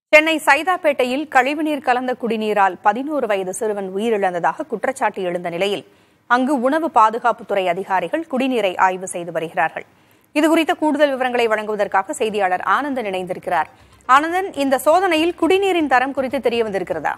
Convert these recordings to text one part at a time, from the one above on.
சென்னை சைதாப்பேட்டையில் கழிவுநீர் கலந்த குடிநீரால் 11 வயது சிறுவன் உயிரிழந்ததாக குற்றச்சாட்டு எழுந்த நிலையில் அங்கு உணவு பாதுகாப்புத்துறை அதிகாரிகள் குடிநீரை ஆய்வு செய்து வருகிறார்கள். இதுகுறித்த கூடுதல் விவரங்களை வழங்குவதற்காக செய்தியாளர் ஆனந்தன் இணைந்திருக்கிறார். ஆனந்தன், இந்த சோதனையில் குடிநீரின் தரம் குறித்து தெரிய வந்திருக்கிறதா?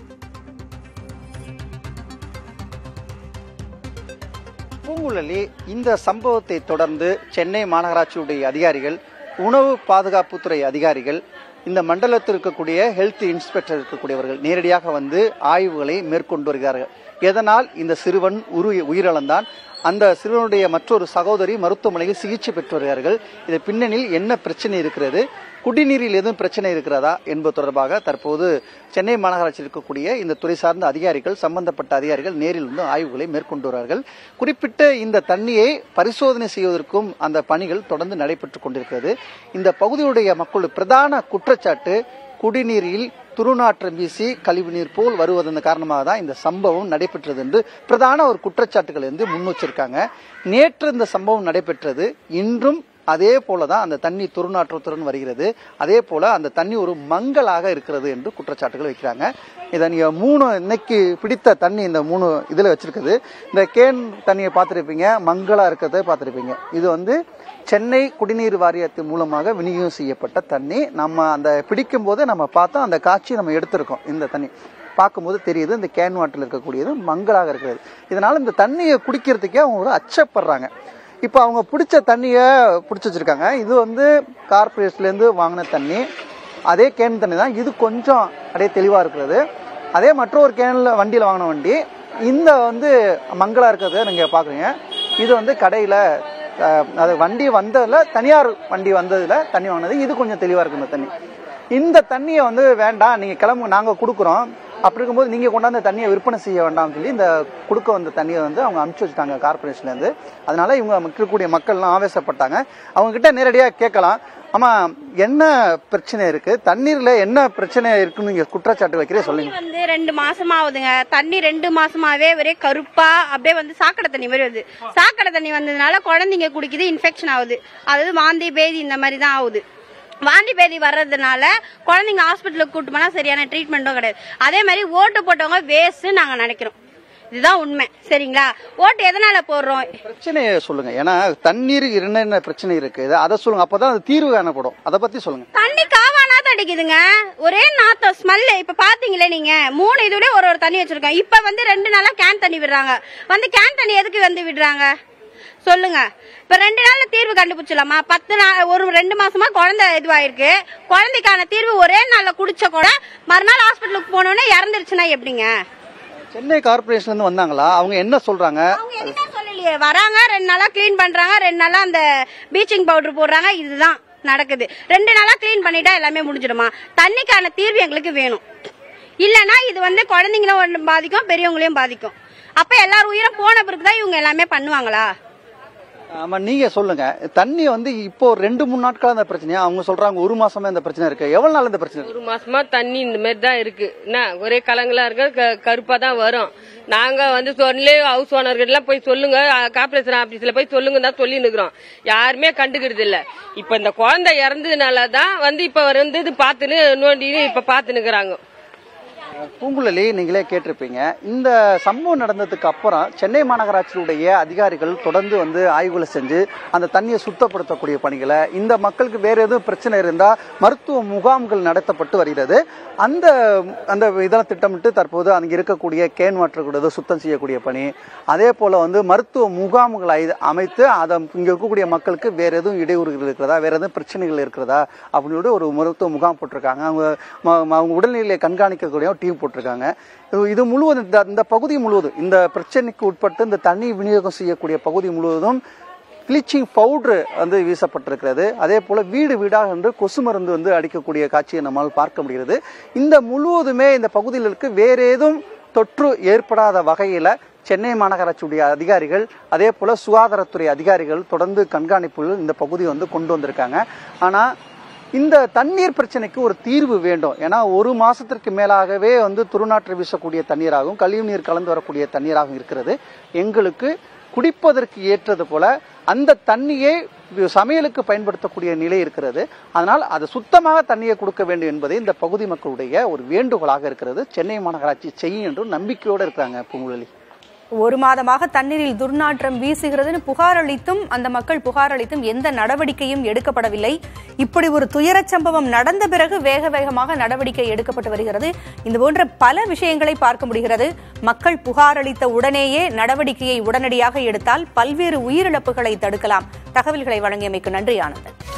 பூங்குழலி, இந்த சம்பவத்தை தொடர்ந்து சென்னை மாநகராட்சியுடைய அதிகாரிகள், உணவு பாதுகாப்புத்துறை அதிகாரிகள், இந்த மண்டலத்தில் இருக்கக்கூடிய ஹெல்த் இன்ஸ்பெக்டர் இருக்கக்கூடியவர்கள் நேரடியாக வந்து ஆய்வுகளை மேற்கொண்டு வருகிறார்கள். எதனால் இந்த சிறுவன் உயிரிழந்தான், அந்த சிறுவனுடைய மற்றொரு சகோதரி மருத்துவமனையில் சிகிச்சை பெற்று வருகிறார்கள். இது பின்னணியில் என்ன பிரச்சனை இருக்கிறது, குடிநீரில் எதுவும் பிரச்சனை இருக்கிறதா என்பது தொடர்பாக தற்போது சென்னை மாநகராட்சியில் இருக்கக்கூடிய இந்த துறை சார்ந்த அதிகாரிகள், சம்பந்தப்பட்ட அதிகாரிகள் நேரில் வந்து ஆய்வுகளை மேற்கொண்டு வருகிறார்கள். குறிப்பிட்ட இந்த தண்ணியை பரிசோதனை செய்வதற்கும் அந்த பணிகள் தொடர்ந்து நடைபெற்றுக் கொண்டிருக்கிறது. இந்த பகுதியுடைய மக்களுடைய பிரதான குற்றச்சாட்டு, குடிநீரில் துருநாற்றம் வீசி கழிவுநீர் போல் வருவதன் காரணமாக தான் இந்த சம்பவம் நடைபெற்றது என்று பிரதான ஒரு குற்றச்சாட்டுகள் வந்து முன் வச்சிருக்காங்க. நேற்று இந்த சம்பவம் நடைபெற்றது, இன்றும் அதே போலதான் அந்த தண்ணி துருநாற்றத்துடன் வருகிறது. அதே போல அந்த தண்ணி ஒரு மங்கலாக இருக்கிறது என்று குற்றச்சாட்டுகள் வைக்கிறாங்க. இதை நீங்க இன்னைக்கு பிடித்த தண்ணி இந்த 3 இதுல வச்சிருக்குது. இந்த கேன் தண்ணியை பார்த்திருப்பீங்க, மங்களா இருக்கிறத பார்த்திருப்பீங்க. இது வந்து சென்னை குடிநீர் வாரியத்தின் மூலமாக விநியோகம் செய்யப்பட்ட தண்ணி. நம்ம அந்த பிடிக்கும் போது நம்ம பார்த்தோம், அந்த காட்சி நம்ம எடுத்திருக்கோம். இந்த தண்ணி பார்க்கும்போது தெரியுது, இந்த கேன் வாட்டர்ல இருக்கக்கூடியது மங்கலாக இருக்கிறது. இதனால இந்த தண்ணியை குடிக்கிறதுக்கே அவங்க ஒரு அச்சப்படுறாங்க. இப்போ அவங்க பிடிச்ச தண்ணியை பிடிச்சி வச்சிருக்காங்க. இது வந்து கார்பரேஷன்லேருந்து வாங்கின தண்ணி, அதே கேன் தண்ணி தான். இது கொஞ்சம் அப்படியே தெளிவாக இருக்கிறது. அதே மற்றொரு கேனில் வண்டியில் வாங்கின வண்டி, இந்த வந்து மங்களா இருக்கிறத நீங்கள் பார்க்குறீங்க. இது வந்து கடையில் அது வண்டி வந்ததில், தனியார் வண்டி வந்ததில் தண்ணி வாங்கினது. இது கொஞ்சம் தெளிவாக இருக்குது இந்த தண்ணி. இந்த தண்ணியை வந்து வேண்டாம், நீங்கள் கிளம்புங்க, நாங்கள் கொடுக்குறோம், அப்படி இருக்கும்போது நீங்கள் கொண்டாந்து தண்ணியை விற்பனை செய்ய வேண்டாம்னு சொல்லி இந்த கொடுக்க வந்த தண்ணியை வந்து அவங்க அனுப்பிச்சு வச்சுட்டாங்க கார்பரேஷன்லேருந்து. அதனால இவங்க இருக்கக்கூடிய மக்கள்லாம் ஆவேசப்பட்டாங்க. அவங்க கிட்ட நேரடியாக கேட்கலாம், ஆமாம் என்ன பிரச்சனை இருக்கு, தண்ணீர்ல என்ன பிரச்சனை இருக்குன்னு நீங்க குற்றச்சாட்டு வைக்கிறே சொல்லுங்க. வந்து 2 மாசமா ஆகுதுங்க. தண்ணி 2 மாசமாவே ஒரே கருப்பா அப்படியே வந்து சாக்கடை தண்ணி மாதிரி வருது. சாக்கடை தண்ணி வந்ததுனால குழந்தைங்க குடிக்குது, இன்ஃபெக்ஷன் ஆகுது. அதாவது வாந்தி பேதி இந்த மாதிரி தான் ஆகுது. வாந்தி பேதி வர்றதுனால குழந்தைங்க ஹாஸ்பிட்டலுக்கு கூட்டு போனா சரியான ட்ரீட்மெண்ட்டும் கிடையாது. அதே மாதிரி ஓட்டு போட்டவங்க வேஸ்ட் நாங்க நினைக்கிறோம். இதுதான் உண்மை, சரிங்களா? ஓட்டு எதனால போடுறோம்? பிரச்சனையை சொல்லுங்க. ஏன்னா தண்ணீர் என்னென்ன பிரச்சனை இருக்கு அதை சொல்லுங்க, அப்பதான் அது தீர்வு காணப்படும். அதை பத்தி சொல்லுங்க. தண்ணி காவானாதான் அடிக்குதுங்க, ஒரே நாத்தம் ஸ்மெல். இப்ப பாத்தீங்களே நீங்க 3 இதோட ஒரு தண்ணி வச்சிருக்கோம். இப்ப வந்து 2 நாளா கேன் தண்ணி விடுறாங்க. வந்து கேன் தண்ணி எதுக்கு வந்து விடுறாங்க சொல்லுங்க? இப்ப 2 நாள்ல தீர்வு கண்டுபிடிச்சலாமா? 10 நாள், ஒரு 2 மாசமா குழந்தை இதுவாயிருக்கு. குழந்தைக்கான தீர்வு ஒரே நாள்ல குடிச்ச கூட மறுநாள் ஹாஸ்பிட்டலுக்கு போனோன்னே இறந்துருச்சுன்னா எப்படிங்க? சென்னை கார்பரேஷன்ல இருந்து வந்தாங்களா? அவங்க என்ன சொல்றாங்க? அவங்க என்ன சொல்லலையே. வராங்க, 2 நாளா கிளீன் பண்றாங்க, 2 நாளா அந்த பீச்சிங் பவுடர் போடுறாங்க. இதுதான் நடக்குது. 2 நாளா கிளீன் பண்ணிட்டா எல்லாமே முடிஞ்சிடுமா? தண்ணிக்கான தீர்வு எங்களுக்கு வேணும். இல்லனா இது வந்து குழந்தைங்களும் பாதிக்கும், பெரியவங்களையும் பாதிக்கும். அப்ப எல்லாரும் உயிரை போன பிறகுதான் இவங்க எல்லாமே பண்ணுவாங்களா? ஆமா, நீங்க சொல்லுங்க. தண்ணி வந்து இப்போ 2-3 நாட்களா இந்த பிரச்சனையா? அவங்க சொல்றாங்க 1 மாசமா இந்த பிரச்சனை இருக்கு. எவ்வளவு நாள் இந்த பிரச்சனை? 1 மாசமா தண்ணி இந்த மாதிரி தான் இருக்கு. என்ன ஒரே கலங்களா இருக்கு, கருப்பா தான் வரும். நாங்க வந்து ஹவுஸ் ஓனர்கள் போய் சொல்லுங்க, கார்பரேஷன் ஆபீஸ்ல போய் சொல்லுங்க தான் சொல்லி நிக்கிறோம். யாருமே கண்டுக்கிறது இல்ல. இப்ப இந்த குழந்தை இறந்ததுனாலதான் வந்து இப்ப வந்து பாத்துன்னு நோண்டி இப்ப பாத்து நிக்கிறாங்க. பூங்குழலி, நீங்களே கேட்டிருப்பீங்க, இந்த சம்பவம் நடந்ததுக்கு அப்புறம் சென்னை மாநகராட்சியுடைய அதிகாரிகள் தொடர்ந்து வந்து ஆய்வுகளை செஞ்சு அந்த தண்ணியை சுத்தப்படுத்தக்கூடிய பணிகளை, இந்த மக்களுக்கு வேற எதுவும் பிரச்சனை இருந்தா மருத்துவ முகாம்கள் நடத்தப்பட்டு வருகிறது. அந்த அந்த இதெல்லாம் திட்டமிட்டு தற்போது அங்கே இருக்கக்கூடிய கேன் வாட்டர் கூட சுத்தம் செய்யக்கூடிய பணி, அதே போல வந்து மருத்துவ முகாம்களை அமைத்து அதை இங்க இருக்கக்கூடிய மக்களுக்கு வேற எதுவும் இடையூறுகள் இருக்கிறதா, வேற எதுவும் பிரச்சனைகள் இருக்கிறதா அப்படின்னு ஒரு மருத்துவ முகாம் போட்டிருக்காங்க. அவங்க உடல்நிலையை கண்காணிக்கக்கூடிய டீம் போட்டிருக்காங்க. இது முழுவதும் இந்த பகுதி முழுவதும், இந்த பிரச்சனைக்கு உட்பட்டு இந்த தண்ணி விநியோகம் செய்யக்கூடிய பகுதி முழுவதும் ப்ளீச்சிங் பவுடர் வந்து வீசப்பட்டிருக்கிறது. அதே போல வீடு வீடாக வந்து கொசு மருந்து வந்து அடிக்கக்கூடிய காட்சியை நம்மால் பார்க்க முடிகிறது. இந்த முழுவதுமே இந்த பகுதியில் இருக்கு. வேற ஏதும் தொற்று ஏற்படாத வகையில சென்னை மாநகராட்சியுடைய அதிகாரிகள், அதே போல சுகாதாரத்துறை அதிகாரிகள் தொடர்ந்து கண்காணிப்புகள் இந்த பகுதியை வந்து கொண்டு வந்திருக்காங்க. ஆனா இந்த தண்ணீர் பிரச்சனைக்கு ஒரு தீர்வு வேண்டும். ஏன்னா 1 மாசத்திற்கு மேலாகவே வந்து துருநாற்று வீசக்கூடிய தண்ணீராகவும் கழிவு நீர் கலந்து வரக்கூடிய தண்ணீராகவும் இருக்கிறது. எங்களுக்கு குடிப்பதற்கு ஏற்றது போல அந்த தண்ணியை சமையலுக்கு பயன்படுத்தக்கூடிய நிலை இருக்கிறது. அதனால் அது சுத்தமாக தண்ணியை கொடுக்க வேண்டும் என்பதை இந்த பகுதி மக்களுடைய ஒரு வேண்டுகோளாக இருக்கிறது. சென்னை மாநகராட்சி செய்யும் என்று நம்பிக்கையோடு இருக்கிறாங்க பூங்குழலி. ஒரு மாதமாக தண்ணீரில் துர்நாற்றம் வீசுகிறதுன்னு புகார் அளித்தும் அந்த மக்கள் புகார் அளித்தும் எந்த நடவடிக்கையும் எடுக்கப்படவில்லை. இப்படி ஒரு துயரச் சம்பவம் நடந்த பிறகு வேக வேகமாக நடவடிக்கை எடுக்கப்பட்டு வருகிறது. இந்த போன்ற பல விஷயங்களை பார்க்க முடிகிறது. மக்கள் புகார் அளித்த உடனேயே நடவடிக்கையை உடனடியாக எடுத்தால் பல்வேறு உயிரிழப்புகளை தடுக்கலாம். தகவல்களை வழங்கியமைக்கு நன்றி ஆனந்தன்.